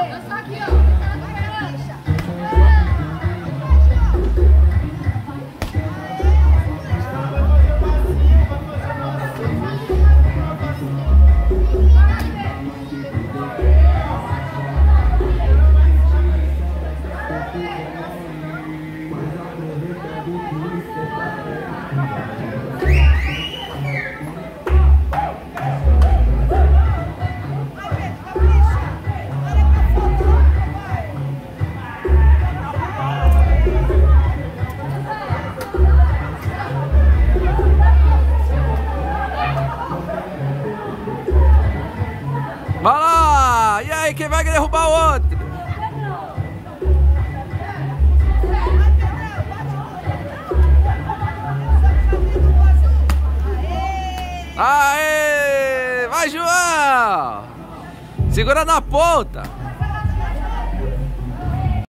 Vai lá! E aí, quem vai derrubar o outro? Aê! Vai, João! Segura na ponta!